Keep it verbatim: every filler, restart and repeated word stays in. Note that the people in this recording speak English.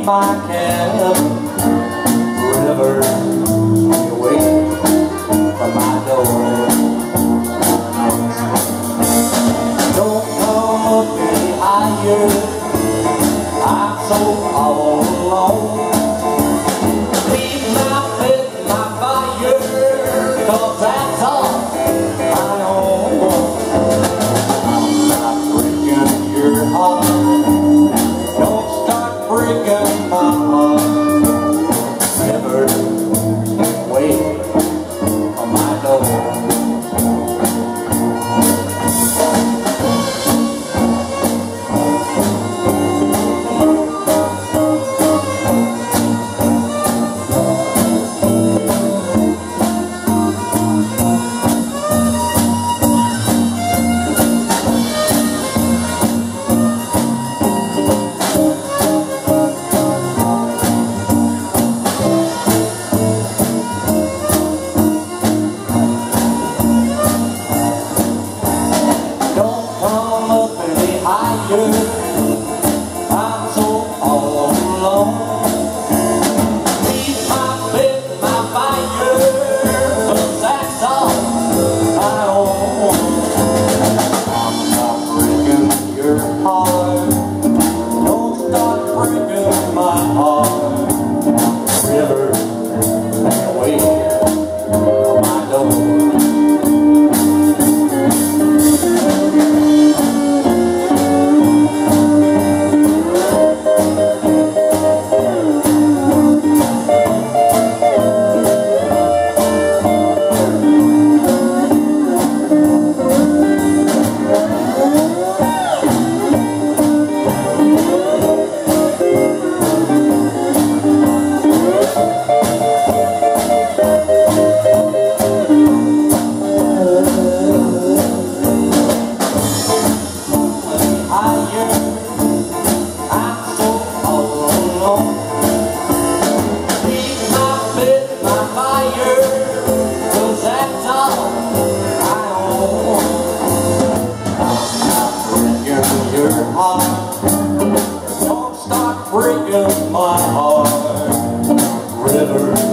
my cabin, river away from my door. Don't come up any higher, I'm so all alone. Leave my bed, my fire, 'cause that's all I own. I'm not breaking your heart, don't start breaking my heart. Never wait on my door. I'm so all alone. Leave my bed, my fire, 'cause that's all I own. I'm not breaking your heart, don't start breaking my heart. River away from my door. Don't start breaking my heart, river.